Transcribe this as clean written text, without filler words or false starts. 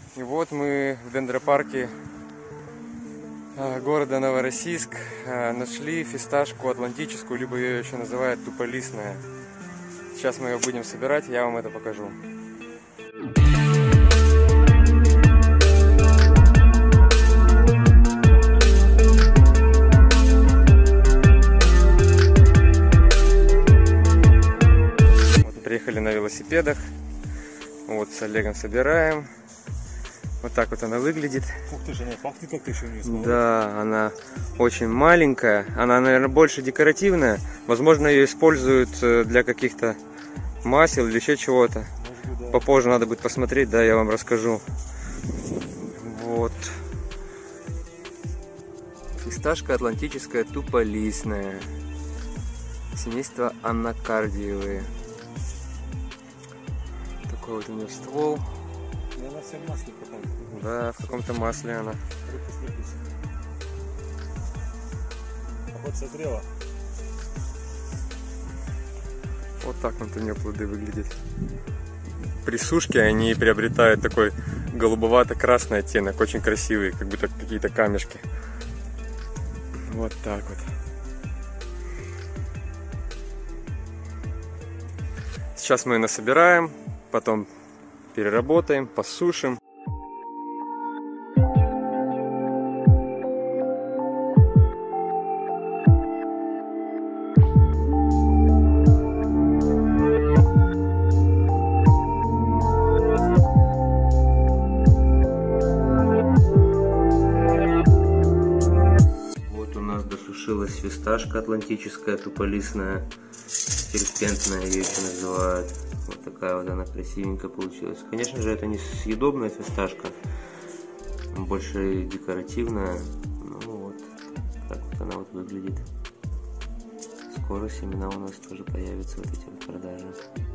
И вот мы в дендропарке города Новороссийск нашли фисташку атлантическую, либо ее еще называют туполистная. Сейчас мы ее будем собирать, я вам это покажу. Вот, приехали на велосипедах. Вот с Олегом собираем. Вот так вот она выглядит. Ух ты же, она пахнет как-то еще не. Да, она очень маленькая. Она, наверное, больше декоративная. Возможно, ее используют для каких-то масел или еще чего-то. Да. Попозже надо будет посмотреть, да, я вам расскажу. Вот. Фисташка атлантическая туполистная. Семейство анакардиевые. Такой вот у нее ствол. Она вся в масле каком-то. Да, в каком-то масле она. А вот созрела. Вот так вот у нее плоды выглядят. При сушке они приобретают такой голубовато-красный оттенок, очень красивый, как будто какие-то камешки. Вот так вот. Сейчас мы ее насобираем, потом переработаем, посушим. Вот у нас досушилась фисташка атлантическая туполистная, серпентная ее еще называют. Вот такая вот она красивенькая получилась. Конечно же, это не съедобная фисташка, больше декоративная. Ну вот, так вот она вот выглядит. Скоро семена у нас тоже появятся вот эти вот продажи.